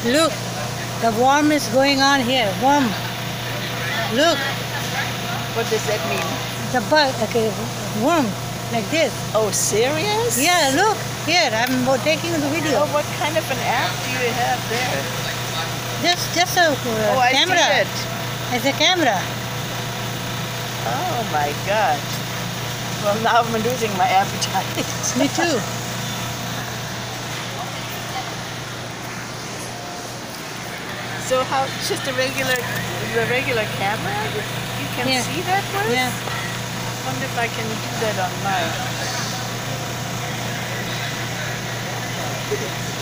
Look, the worm is going on here. Worm. Look, What does that mean? the bug. Okay, worm like this. Oh, serious? Yeah, look here. I'm taking the video. Oh, what kind of an app do you have there? Just a Oh, I camera. see it. It's a camera. Oh my God. Well, now I'm losing my appetite. Me too. So how? Just the regular camera? You can Yeah. see that works? Yeah. Wonder if I can do that on mine.